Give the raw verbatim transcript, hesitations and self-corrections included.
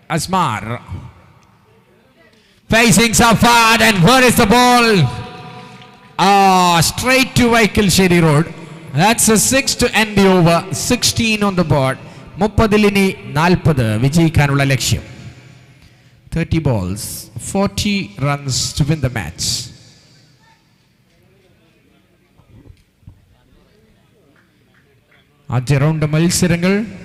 Asmar. Facing Safad, and where is the ball? Ah, straight to Vaikilsheri Road. That's a six to end the over. sixteen on the board. മുപ്പതിലിനി നാൽപ്പത് വിജയിക്കാനുള്ള ലക്ഷ്യം. thirty balls, forty runs to win the match. ആദ്യ round മത്സരങ്ങൾ